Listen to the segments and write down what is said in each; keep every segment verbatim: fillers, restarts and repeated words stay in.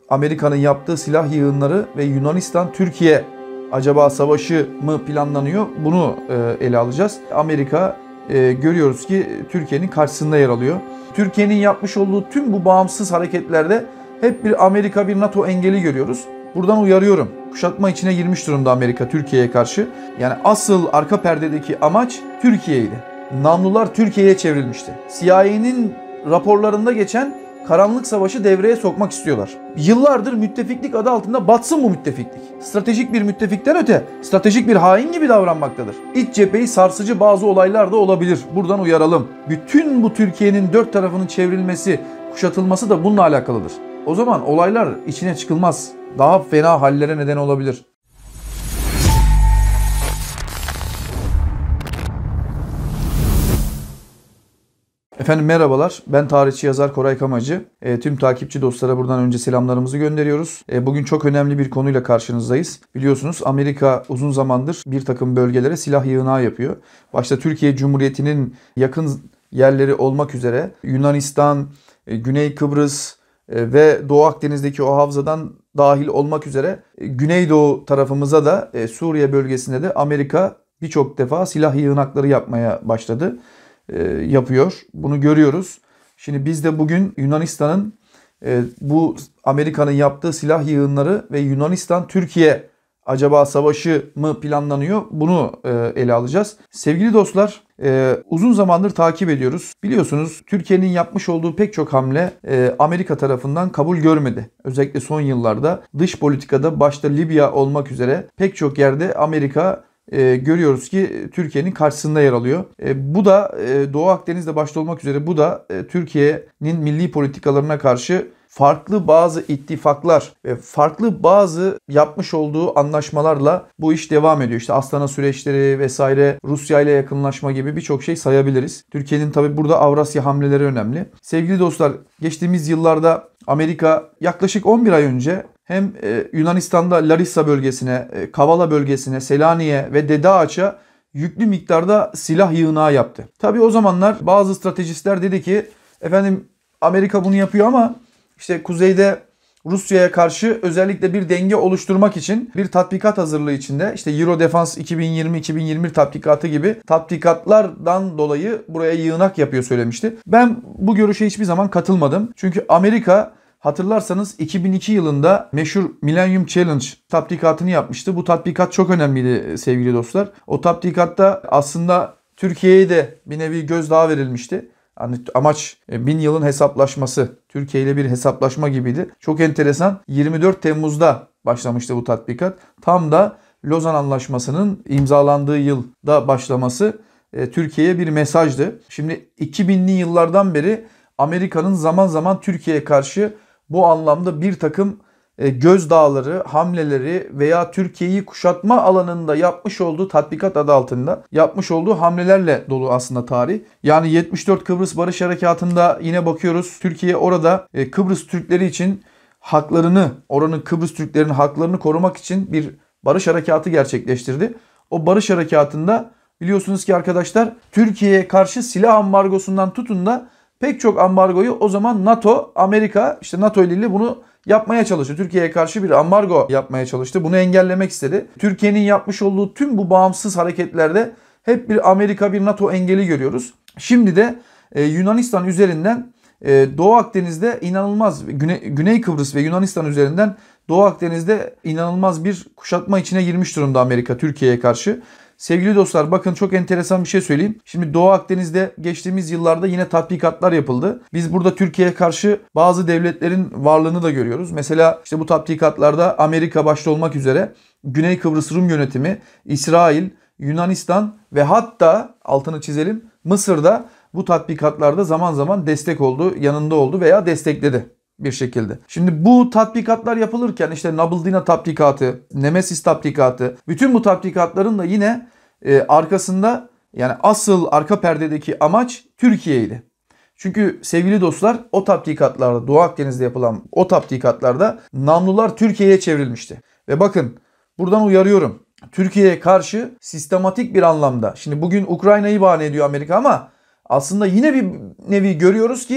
Amerika'nın yaptığı silah yığınları ve Yunanistan-Türkiye acaba savaşı mı planlanıyor? Bunu e, ele alacağız. Amerika e, görüyoruz ki Türkiye'nin karşısında yer alıyor. Türkiye'nin yapmış olduğu tüm bu bağımsız hareketlerde hep bir Amerika, bir NATO engeli görüyoruz. Buradan uyarıyorum. Kuşatma içine girmiş durumda Amerika Türkiye'ye karşı. Yani asıl arka perdedeki amaç Türkiye'ydi. Namlular Türkiye'ye çevrilmişti. C I A'nin raporlarında geçen karanlık savaşı devreye sokmak istiyorlar. Yıllardır müttefiklik adı altında batsın bu müttefiklik. Stratejik bir müttefikten öte, stratejik bir hain gibi davranmaktadır. İç cepheyi sarsıcı bazı olaylar da olabilir. Buradan uyaralım. Bütün bu Türkiye'nin dört tarafının çevrilmesi, kuşatılması da bununla alakalıdır. O zaman olaylar içine çıkılmaz. Daha fena hallere neden olabilir. Efendim merhabalar, ben tarihçi yazar Koray Kamacı. E, tüm takipçi dostlara buradan önce selamlarımızı gönderiyoruz. E, bugün çok önemli bir konuyla karşınızdayız. Biliyorsunuz Amerika uzun zamandır bir takım bölgelere silah yığınağı yapıyor. Başta Türkiye Cumhuriyeti'nin yakın yerleri olmak üzere Yunanistan, e, Güney Kıbrıs e, ve Doğu Akdeniz'deki o havzadan dahil olmak üzere e, Güneydoğu tarafımıza da e, Suriye bölgesinde de Amerika birçok defa silah yığınakları yapmaya başladı. yapıyor. Bunu görüyoruz. Şimdi biz de bugün Yunanistan'ın e, bu Amerika'nın yaptığı silah yığınları ve Yunanistan-Türkiye acaba savaşı mı planlanıyor? Bunu e, ele alacağız. Sevgili dostlar, e, uzun zamandır takip ediyoruz. Biliyorsunuz Türkiye'nin yapmış olduğu pek çok hamle e, Amerika tarafından kabul görmedi. Özellikle son yıllarda dış politikada başta Libya olmak üzere pek çok yerde Amerika E, görüyoruz ki Türkiye'nin karşısında yer alıyor. E, bu da e, Doğu Akdeniz'de başta olmak üzere bu da e, Türkiye'nin milli politikalarına karşı farklı bazı ittifaklar ve farklı bazı yapmış olduğu anlaşmalarla bu iş devam ediyor. İşte Astana süreçleri vesaire, Rusya ile yakınlaşma gibi birçok şey sayabiliriz. Türkiye'nin tabi burada Avrasya hamleleri önemli. Sevgili dostlar, geçtiğimiz yıllarda Amerika yaklaşık on bir ay önce hem Yunanistan'da Larissa bölgesine, Kavala bölgesine, Selanik'e ve Dede Ağaç'a yüklü miktarda silah yığınağı yaptı. Tabii o zamanlar bazı stratejistler dedi ki efendim Amerika bunu yapıyor ama işte kuzeyde Rusya'ya karşı özellikle bir denge oluşturmak için bir tatbikat hazırlığı içinde işte Euro Defense iki bin yirmi iki bin yirmi bir tatbikatı gibi tatbikatlardan dolayı buraya yığınak yapıyor söylemişti. Ben bu görüşe hiçbir zaman katılmadım. Çünkü Amerika hatırlarsanız iki bin iki yılında meşhur Millennium Challenge tatbikatını yapmıştı. Bu tatbikat çok önemliydi sevgili dostlar. O tatbikatta aslında Türkiye'ye de bir nevi gözdağı verilmişti. Yani amaç bin yılın hesaplaşması. Türkiye ile bir hesaplaşma gibiydi. Çok enteresan. yirmi dört Temmuz'da başlamıştı bu tatbikat. Tam da Lozan Anlaşması'nın imzalandığı yılda başlaması Türkiye'ye bir mesajdı. Şimdi iki binli yıllardan beri Amerika'nın zaman zaman Türkiye'ye karşı bu anlamda bir takım gözdağları, hamleleri veya Türkiye'yi kuşatma alanında yapmış olduğu tatbikat adı altında yapmış olduğu hamlelerle dolu aslında tarih. Yani yetmiş dört Kıbrıs Barış Harekatı'nda yine bakıyoruz Türkiye orada Kıbrıs Türkleri için haklarını, oranın Kıbrıs Türklerinin haklarını korumak için bir barış harekatı gerçekleştirdi. O barış harekatında biliyorsunuz ki arkadaşlar Türkiye'ye karşı silah ambargosundan tutun da pek çok ambargoyu o zaman NATO, Amerika, işte NATO ile bunu yapmaya çalıştı. Türkiye'ye karşı bir ambargo yapmaya çalıştı. Bunu engellemek istedi. Türkiye'nin yapmış olduğu tüm bu bağımsız hareketlerde hep bir Amerika, bir NATO engeli görüyoruz. Şimdi de e, Yunanistan üzerinden e, Doğu Akdeniz'de inanılmaz, Güney, Güney Kıbrıs ve Yunanistan üzerinden Doğu Akdeniz'de inanılmaz bir kuşatma içine girmiş durumda Amerika Türkiye'ye karşı. Sevgili dostlar, bakın çok enteresan bir şey söyleyeyim. Şimdi Doğu Akdeniz'de geçtiğimiz yıllarda yine tatbikatlar yapıldı. Biz burada Türkiye'ye karşı bazı devletlerin varlığını da görüyoruz. Mesela işte bu tatbikatlarda Amerika başta olmak üzere Güney Kıbrıs Rum yönetimi, İsrail, Yunanistan ve hatta altını çizelim Mısır'da bu tatbikatlarda zaman zaman destek oldu, yanında oldu veya destekledi bir şekilde. Şimdi bu tatbikatlar yapılırken işte Nabildina tatbikatı, Nemesis tatbikatı, bütün bu tatbikatların da yine e, arkasında yani asıl arka perdedeki amaç Türkiye'ydi. Çünkü sevgili dostlar o tatbikatlarda, Doğu Akdeniz'de yapılan o tatbikatlarda namlular Türkiye'ye çevrilmişti. Ve bakın buradan uyarıyorum. Türkiye'ye karşı sistematik bir anlamda. Şimdi bugün Ukrayna'yı bahane ediyor Amerika ama aslında yine bir nevi görüyoruz ki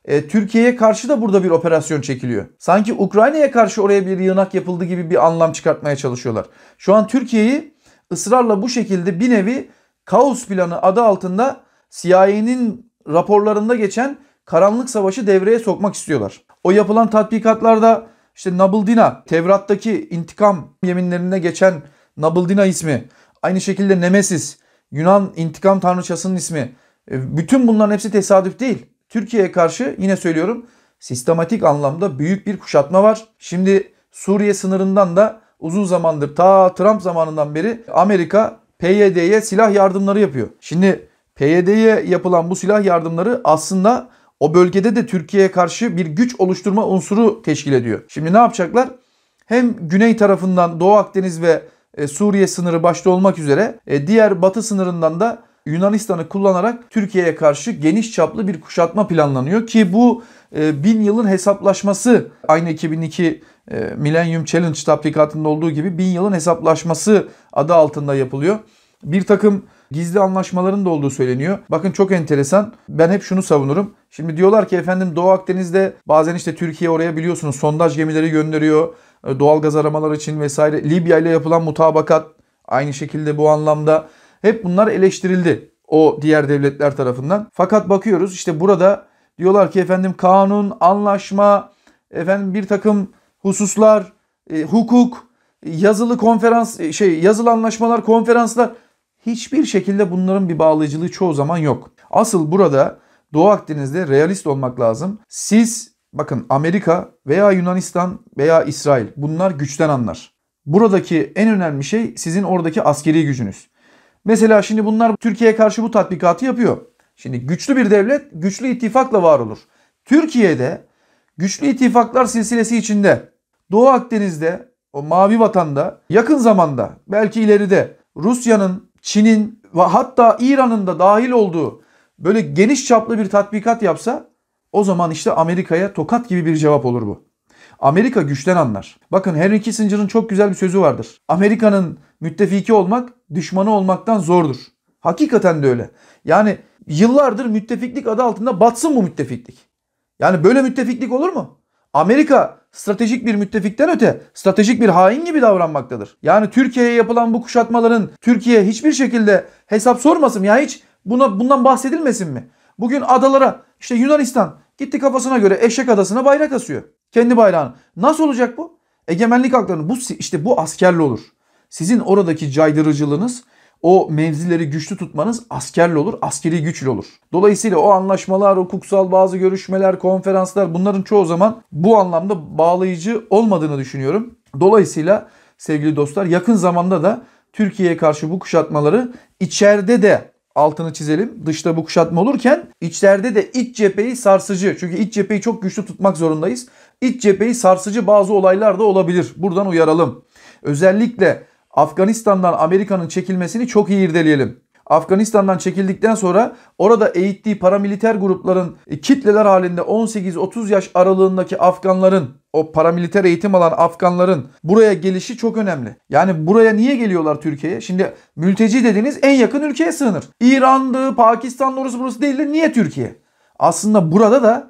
e, Türkiye'ye karşı da burada bir operasyon çekiliyor. Sanki Ukrayna'ya karşı oraya bir yığınak yapıldı gibi bir anlam çıkartmaya çalışıyorlar. Şu an Türkiye'yi ısrarla bu şekilde bir nevi kaos planı adı altında C I A'nin raporlarında geçen karanlık savaşı devreye sokmak istiyorlar. O yapılan tatbikatlarda işte Nabıldina, Tevrat'taki intikam yeminlerinde geçen Nabıldina ismi, aynı şekilde Nemesis, Yunan intikam tanrıçasının ismi. Bütün bunların hepsi tesadüf değil. Türkiye'ye karşı yine söylüyorum sistematik anlamda büyük bir kuşatma var. Şimdi Suriye sınırından da uzun zamandır ta Trump zamanından beri Amerika P Y D'ye silah yardımları yapıyor. Şimdi P Y D'ye yapılan bu silah yardımları aslında o bölgede de Türkiye'ye karşı bir güç oluşturma unsuru teşkil ediyor. Şimdi ne yapacaklar? Hem güney tarafından Doğu Akdeniz ve Suriye sınırı başta olmak üzere diğer batı sınırından da Yunanistan'ı kullanarak Türkiye'ye karşı geniş çaplı bir kuşatma planlanıyor ki bu bin yılın hesaplaşması, aynı iki bin iki Millennium Challenge tatbikatında olduğu gibi bin yılın hesaplaşması adı altında yapılıyor. Bir takım gizli anlaşmaların da olduğu söyleniyor. Bakın çok enteresan. Ben hep şunu savunurum. Şimdi diyorlar ki efendim Doğu Akdeniz'de bazen işte Türkiye oraya biliyorsunuz sondaj gemileri gönderiyor. Doğalgaz aramalar için vesaire. Libya ile yapılan mutabakat aynı şekilde bu anlamda. Hep bunlar eleştirildi o diğer devletler tarafından. Fakat bakıyoruz işte burada diyorlar ki efendim kanun, anlaşma, efendim bir takım hususlar, e, hukuk, yazılı konferans, şey yazılı anlaşmalar, konferanslar, hiçbir şekilde bunların bir bağlayıcılığı çoğu zaman yok. Asıl burada Doğu Akdeniz'de realist olmak lazım. Siz bakın Amerika veya Yunanistan veya İsrail bunlar güçten anlar. Buradaki en önemli şey sizin oradaki askeri gücünüz. Mesela şimdi bunlar Türkiye'ye karşı bu tatbikatı yapıyor. Şimdi güçlü bir devlet güçlü ittifakla var olur. Türkiye'de güçlü ittifaklar silsilesi içinde Doğu Akdeniz'de o mavi vatanda yakın zamanda belki ileride Rusya'nın, Çin'in ve hatta İran'ın da dahil olduğu böyle geniş çaplı bir tatbikat yapsa o zaman işte Amerika'ya tokat gibi bir cevap olur bu. Amerika güçten anlar. Bakın Henry Kissinger'ın çok güzel bir sözü vardır. Amerika'nın müttefiki olmak düşmanı olmaktan zordur. Hakikaten de öyle. Yani yıllardır müttefiklik adı altında batsın bu müttefiklik. Yani böyle müttefiklik olur mu? Amerika stratejik bir müttefikten öte stratejik bir hain gibi davranmaktadır. Yani Türkiye'ye yapılan bu kuşatmaların Türkiye hiçbir şekilde hesap sormasın ya, hiç buna bundan bahsedilmesin mi? Bugün adalara işte Yunanistan gitti kafasına göre Eşek Adası'na bayrak asıyor. Kendi bayrağını. Nasıl olacak bu? Egemenlik haklarını bu işte bu askerle olur. Sizin oradaki caydırıcılığınız, o mevzileri güçlü tutmanız askerle olur, askeri güçle olur. Dolayısıyla o anlaşmalar, hukuksal bazı görüşmeler, konferanslar bunların çoğu zaman bu anlamda bağlayıcı olmadığını düşünüyorum. Dolayısıyla sevgili dostlar yakın zamanda da Türkiye'ye karşı bu kuşatmaları içeride de altını çizelim. Dışta bu kuşatma olurken içeride de iç cepheyi sarsıcı. Çünkü iç cepheyi çok güçlü tutmak zorundayız. İç cepheyi sarsıcı bazı olaylar da olabilir. Buradan uyaralım. Özellikle Afganistan'dan Amerika'nın çekilmesini çok iyi irdeleyelim. Afganistan'dan çekildikten sonra orada eğittiği paramiliter grupların kitleler halinde on sekiz otuz yaş aralığındaki Afganların, o paramiliter eğitim alan Afganların buraya gelişi çok önemli. Yani buraya niye geliyorlar Türkiye'ye? Şimdi mülteci dediğiniz en yakın ülkeye sığınır. İran'dı, Pakistan'dı, orası burası değil de niye Türkiye? Aslında burada da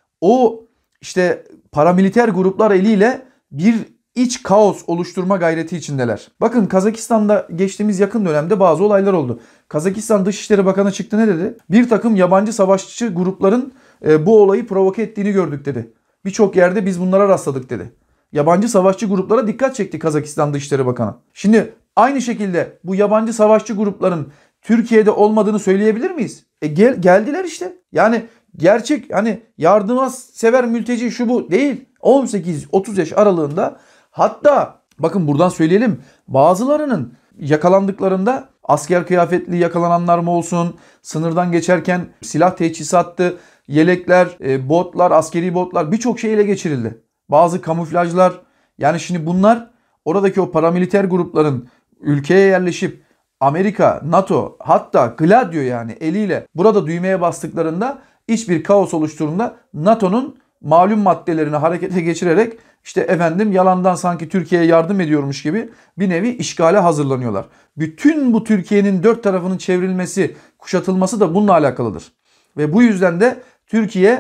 o işte paramiliter gruplar eliyle bir iç kaos oluşturma gayreti içindeler. Bakın Kazakistan'da geçtiğimiz yakın dönemde bazı olaylar oldu. Kazakistan Dışişleri Bakanı çıktı, ne dedi? Bir takım yabancı savaşçı grupların e, bu olayı provoke ettiğini gördük dedi. Birçok yerde biz bunlara rastladık dedi. Yabancı savaşçı gruplara dikkat çekti Kazakistan Dışişleri Bakanı. Şimdi aynı şekilde bu yabancı savaşçı grupların Türkiye'de olmadığını söyleyebilir miyiz? E gel, geldiler işte. Yani gerçek hani yardıma sever mülteci şu bu değil. on sekiz otuz yaş aralığında, hatta bakın buradan söyleyelim, bazılarının yakalandıklarında asker kıyafetli yakalananlar mı olsun, sınırdan geçerken silah teçhizattı, yelekler, botlar, askeri botlar birçok şey ele geçirildi. Bazı kamuflajlar, yani şimdi bunlar oradaki o paramiliter grupların ülkeye yerleşip Amerika, NATO, hatta Gladio yani eliyle burada düğmeye bastıklarında hiçbir kaos oluşturduğunda NATO'nun malum maddelerini harekete geçirerek işte efendim yalandan sanki Türkiye'ye yardım ediyormuş gibi bir nevi işgale hazırlanıyorlar. Bütün bu Türkiye'nin dört tarafının çevrilmesi, kuşatılması da bununla alakalıdır. Ve bu yüzden de Türkiye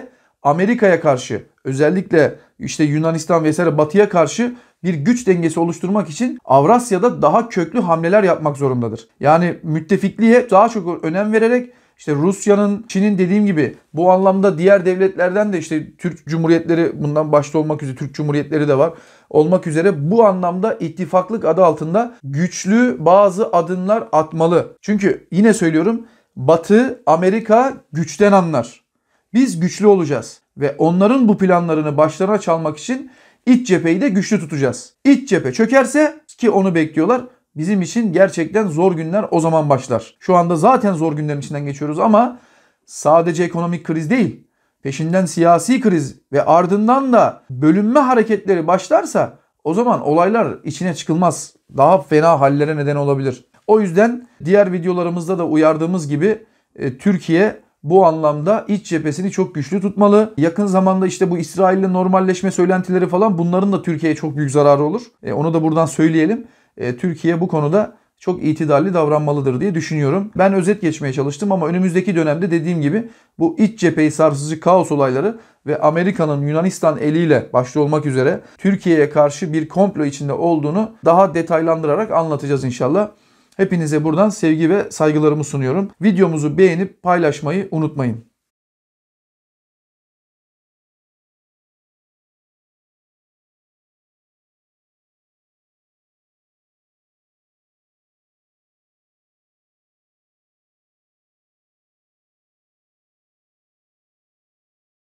Amerika'ya karşı, özellikle işte Yunanistan vesaire batıya karşı bir güç dengesi oluşturmak için Avrasya'da daha köklü hamleler yapmak zorundadır. Yani müttefikliğe daha çok önem vererek işte Rusya'nın, Çin'in dediğim gibi bu anlamda diğer devletlerden de işte Türk Cumhuriyetleri bundan başta olmak üzere Türk Cumhuriyetleri de var olmak üzere bu anlamda ittifaklık adı altında güçlü bazı adımlar atmalı. Çünkü yine söylüyorum Batı, Amerika güçten anlar. Biz güçlü olacağız ve onların bu planlarını başlarına çalmak için iç cepheyi de güçlü tutacağız. İç cephe çökerse ki onu bekliyorlar. Bizim için gerçekten zor günler o zaman başlar. Şu anda zaten zor günlerin içinden geçiyoruz ama sadece ekonomik kriz değil, peşinden siyasi kriz ve ardından da bölünme hareketleri başlarsa o zaman olaylar içine çıkılmaz. Daha fena hallere neden olabilir. O yüzden diğer videolarımızda da uyardığımız gibi e, Türkiye bu anlamda iç cephesini çok güçlü tutmalı. Yakın zamanda işte bu İsrail'le normalleşme söylentileri falan bunların da Türkiye'ye çok büyük zararı olur. E, onu da buradan söyleyelim. E, Türkiye bu konuda çok itidalli davranmalıdır diye düşünüyorum. Ben özet geçmeye çalıştım ama önümüzdeki dönemde dediğim gibi bu iç cepheyi sarsıcı kaos olayları ve Amerika'nın Yunanistan eliyle başta olmak üzere Türkiye'ye karşı bir komplo içinde olduğunu daha detaylandırarak anlatacağız inşallah. Hepinize buradan sevgi ve saygılarımı sunuyorum. Videomuzu beğenip paylaşmayı unutmayın.